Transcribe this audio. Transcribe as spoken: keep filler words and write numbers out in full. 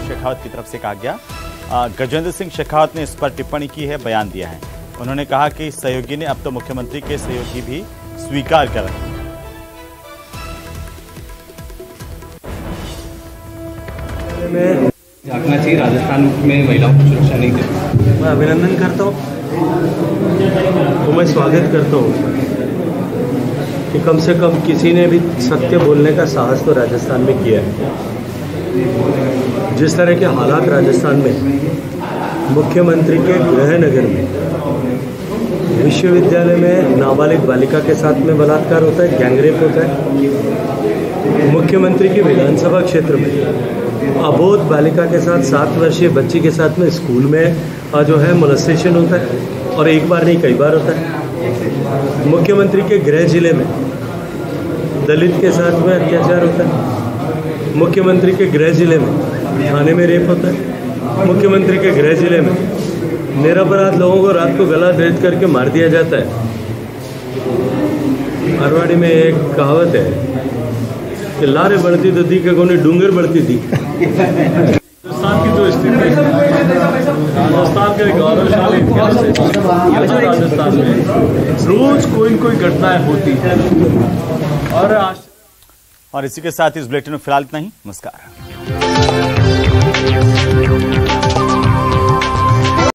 शेखावत की तरफ से कहा गया। गजेंद्र सिंह शेखावत ने इस पर टिप्पणी की है, बयान दिया है। उन्होंने कहा कि सहयोगी ने अब तो मुख्यमंत्री के सहयोगी भी स्वीकार कर रहे हैं। झांकना चाहिए, राजस्थान में महिलाओं को सुरक्षा नहीं देती। मैं अभिनंदन करता हूँ, तो मैं स्वागत करता हूँ कि कम से कम किसी ने भी सत्य बोलने का साहस तो राजस्थान में किया है। जिस तरह के हालात राजस्थान में, मुख्यमंत्री के गृह नगर में विश्वविद्यालय में नाबालिग बालिका के साथ में बलात्कार होता है, गैंगरेप होता है। मुख्यमंत्री के विधानसभा क्षेत्र में अबोध बालिका के साथ सात वर्षीय बच्ची के साथ में स्कूल में जो है मोलेस्टेशन होता है, और एक बार नहीं कई बार होता है। मुख्यमंत्री के गृह जिले में दलित के साथ में अत्याचार होता है। मुख्यमंत्री के गृह जिले में थाने में रेप होता है। मुख्यमंत्री के गृह जिले में निरपराध लोगों को रात को गला भेद करके मार दिया जाता है। मारवाड़ी में एक कहावत है कि लारे बढ़ती तो दी के कोने डूंगर बढ़ती थी। राजस्थान की जो स्थिति है, राजस्थान के गौरवशाली इतिहास है। राजस्थान में रोज कोई न कोई घटनाएं होती है, और आज और इसी के साथ इस बुलेटिन में फिलहाल इतना ही। नमस्कार।